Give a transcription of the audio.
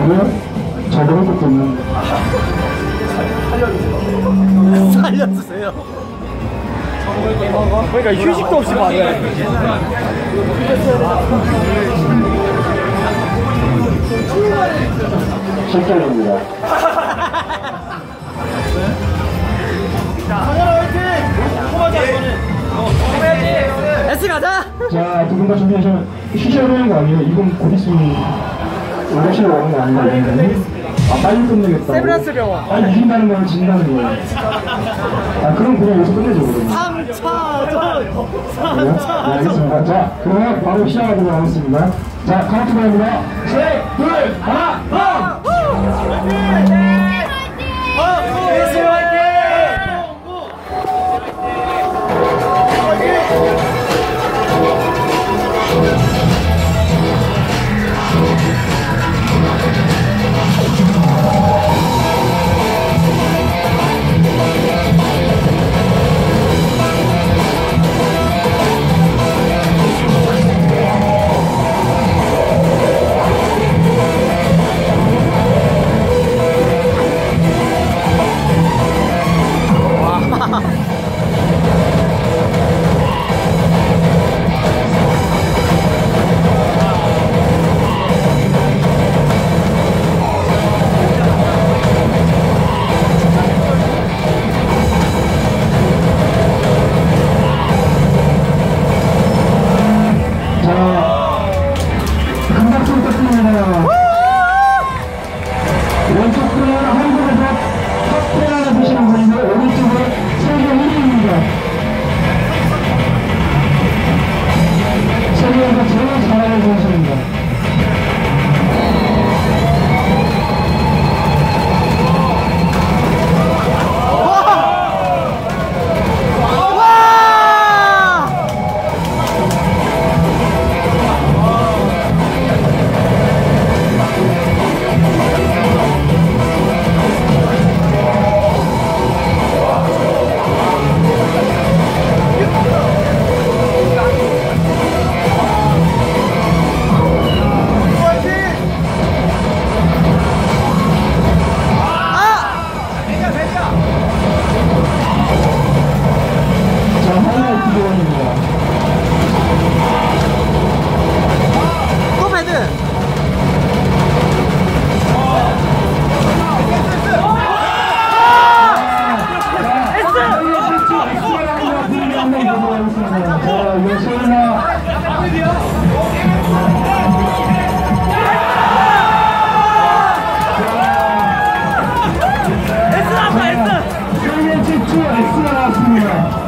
왜? 저도 할 것도 없는데. 살려주세요. 그러니까 휴식도 없이 말해. 실전입니다. S 가자. 자, 두 분 다 준비하시면 쉬셔야 되는 거 아니에요? 이건 곧 있으면 오시러 오는 거 아니에요? 아, 빨리 끝내겠다. 세브란스 병원. 빨리 이긴다는 거는 진다는 거예요. 아, 그럼 그냥 여기서 끝내죠, 그러면. 3차전. 네, 알겠습니다. 자, 그러면 바로 시작하도록 하겠습니다. 자, 카운트다운입니다. 셋, 둘, 하나, 고! 왼쪽 분은 한국에서 탑10 하시는 분인데 오른쪽은 세계 1위입니다. 세계에서 제일 잘하는 선수입니다. S가 나왔습니다.